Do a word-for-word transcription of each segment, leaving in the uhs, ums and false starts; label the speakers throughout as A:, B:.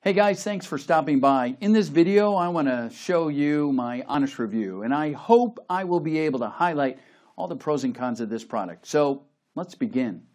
A: Hey guys, thanks for stopping by. In this video, I want to show you my honest review, and I hope I will be able to highlight all the pros and cons of this product. So let's begin.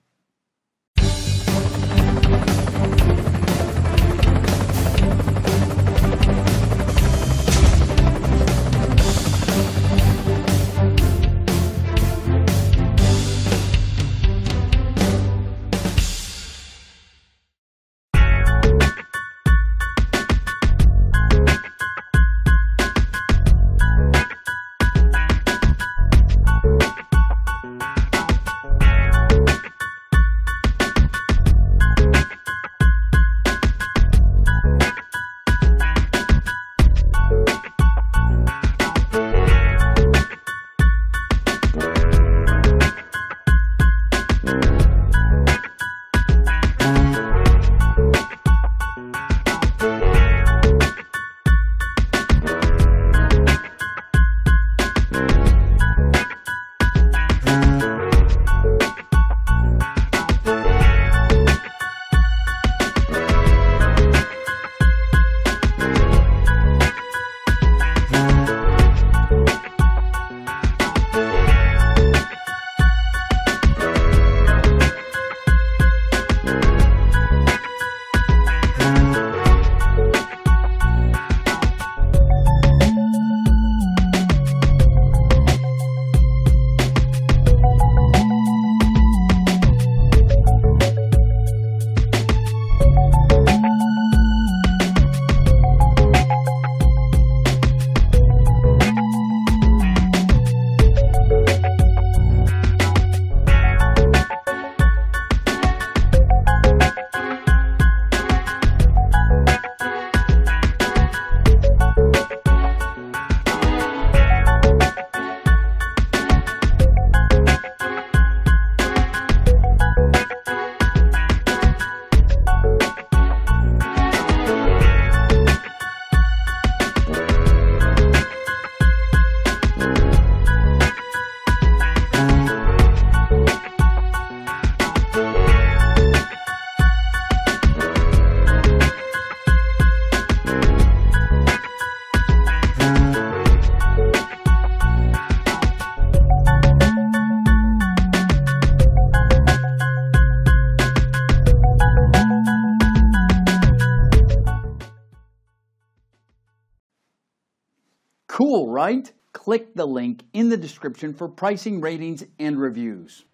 A: Cool, right? Click the link in the description for pricing, ratings, and reviews.